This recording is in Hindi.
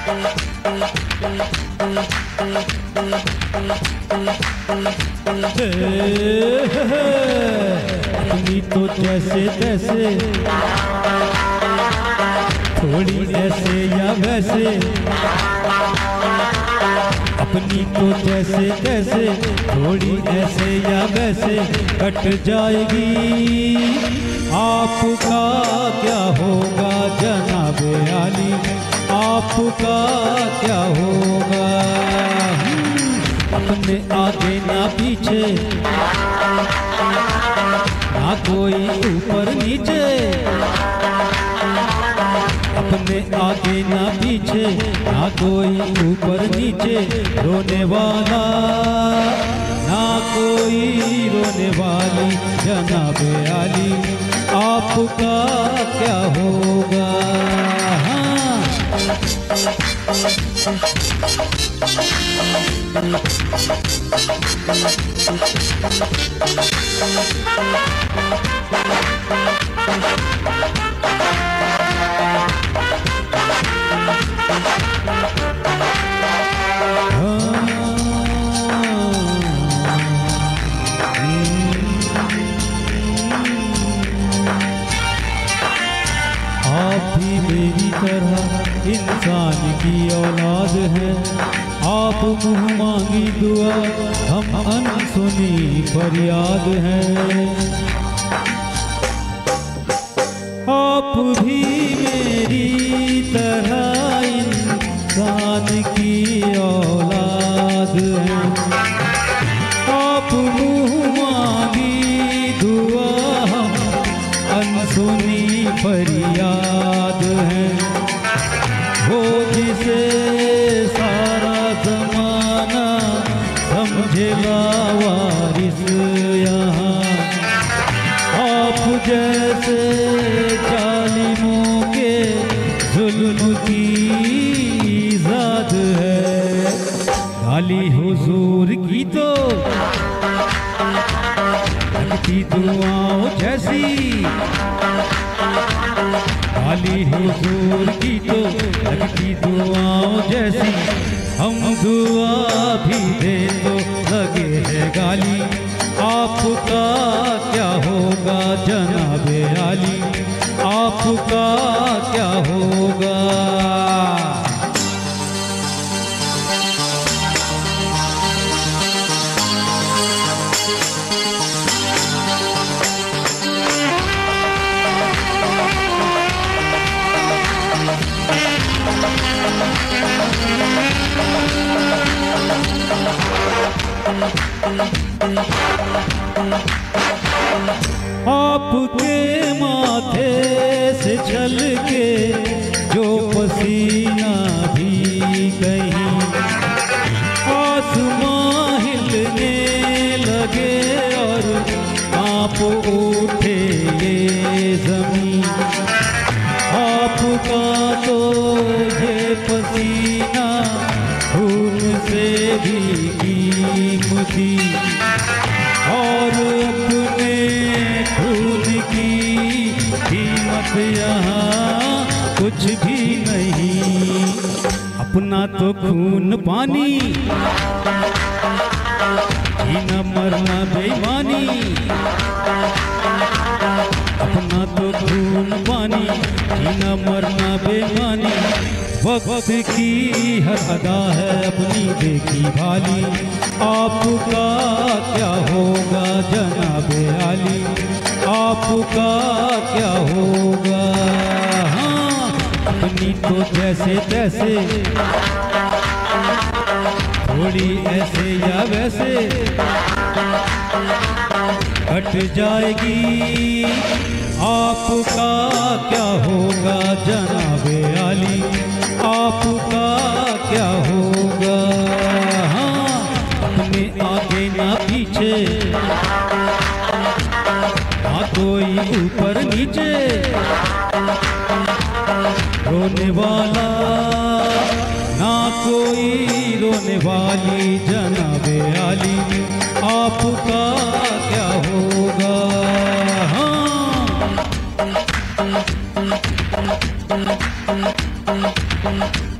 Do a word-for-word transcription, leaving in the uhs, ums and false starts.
अपनी तो जैसे तैसे, थोड़ी ऐसे या वैसे, अपनी तो जैसे तैसे, थोड़ी ऐसे या वैसे कट जाएगी। आपका क्या होगा जनाब आली, आपका क्या होगा। अपने आगे ना पीछे, ना कोई ऊपर नीचे, अपने आगे ना पीछे, ना कोई ऊपर नीचे, रोने वाला ना कोई रोने वाली जनाब आली, आपका क्या होगा। हाँ। आप भी मेरी तरह इंसान की औलाद है, आप मुँह मांगी दुआ, हम अनसुनी फरियाद हैं। आप भी मेरी तरह इंसान की औलाद हैं, आप मुँह मांगी दुआ, हम अनसुनी फरियाद हैं। वो जिसे सारा ज़माना समझे लावारिस यहाँ, आप जैसे जालिमों के जुल्म की ज़ाद है। गाली हुजूर की तो लगती दुआओं जैसी, गाली हुजूर की तो लगती दुआओं जैसी, हम दुआ भी दे तो लगे है गाली। आपका क्या होगा जनाब आली, आपका क्या होगा। आपके माथे से छलके जो पसीना भी कहीं, आसमां हिलने लगे और कांप उठे ये ज़मीन। आपका तो ये पसीना खून से भी कीमती, और अपने खून की कीमत यहाँ कुछ भी नहीं। अपना तो खून पानी, जीना मरना बेईमानी, अपना तो खून पानी, जीना मरना बेईमानी। वक्त की हर अदा है अपनी देखी भाली, आपका क्या होगा जनाब आली, आपका क्या होगा। हाँ। अपनी तो जैसे तैसे, थोड़ी ऐसे या वैसे कट जाएगी। आपका क्या होगा जनाब आली, आपका क्या होगा। हाँ। अपने आगे ना पीछे, ना कोई ऊपर नीचे, रोने वाला ना कोई रोने वाली जनाब आली, आपका क्या होगा। हाँ।